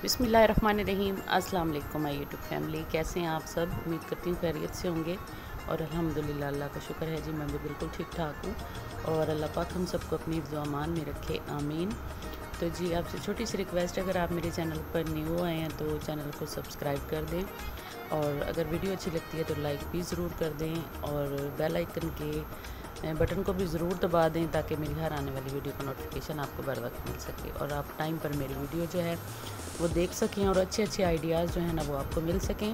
बिस्मिल्लाहिर्रहमानिर्रहीम। अस्सलाम वालेकुम माय यूट्यूब फैमिली, कैसे हैं आप सब? उम्मीद करती हूँ खैरियत से होंगे और अल्हम्दुलिल्लाह अल्लाह का शुक्र है जी, मैं भी बिल्कुल ठीक ठाक हूँ और अल्लाह पाक हम सबको अपनी हिफ्ज़ व अमान में रखे, आमीन। तो जी आपसे छोटी सी रिक्वेस्ट, अगर आप मेरे चैनल पर न्यू आए हैं तो चैनल को सब्सक्राइब कर दें और अगर वीडियो अच्छी लगती है तो लाइक भी ज़रूर कर दें और बेल आइकन के बटन को भी ज़रूर दबा दें ताकि मेरी हर आने वाली वीडियो का नोटिफिकेशन आपको बर वक्त मिल सके और आप टाइम पर मेरी वीडियो जो है वो देख सकें और अच्छे अच्छे आइडियाज़ जो है ना वो आपको मिल सकें।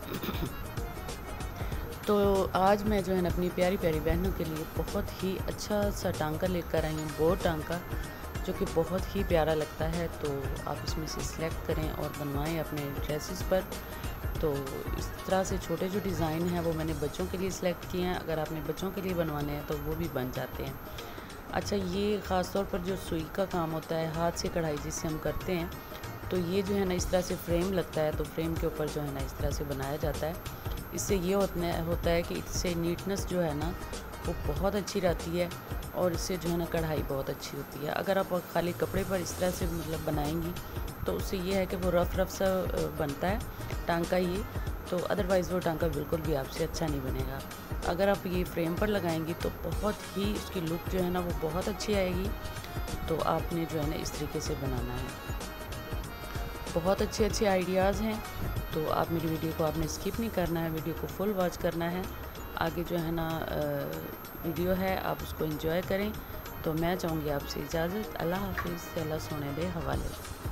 तो आज मैं जो है ना अपनी प्यारी प्यारी बहनों के लिए बहुत ही अच्छा सा टांका लेकर आई हूँ, बोर टांका, जो कि बहुत ही प्यारा लगता है। तो आप इसमें से सिलेक्ट करें और बनवाएं अपने ड्रेसेस पर। तो इस तरह से छोटे जो डिज़ाइन हैं वो मैंने बच्चों के लिए सिलेक्ट किए हैं, अगर आपने बच्चों के लिए बनवाने हैं तो वो भी बन जाते हैं। अच्छा, ये ख़ास तौर पर जो सुई का काम होता है, हाथ से कढ़ाई जिससे हम करते हैं, तो ये जो है ना इस तरह से फ्रेम लगता है, तो फ्रेम के ऊपर जो है ना इस तरह से बनाया जाता है। इससे ये होता है कि इससे नीटनेस जो है ना वो बहुत अच्छी रहती है और इससे जो है ना कढ़ाई बहुत अच्छी होती है। अगर आप खाली कपड़े पर इस तरह से मतलब बनाएंगी तो उससे ये है कि वो रफ़ रफ़ सा बनता है टांका ये, तो अदरवाइज़ वो टांका बिल्कुल भी आपसे अच्छा नहीं बनेगा। अगर आप ये फ्रेम पर लगाएंगी तो बहुत ही उसकी लुक जो है ना वो बहुत अच्छी आएगी। तो आपने जो है ना इस तरीके से बनाना है। बहुत अच्छे अच्छे आइडियाज़ हैं, तो आप मेरी वीडियो को आपने स्किप नहीं करना है, वीडियो को फुल वॉच करना है। आगे जो है ना वीडियो है आप उसको एंजॉय करें। तो मैं चाहूँगी आपसे इजाज़त। अल्लाह हाफिज़, अल्लाह सोने दे हवाले।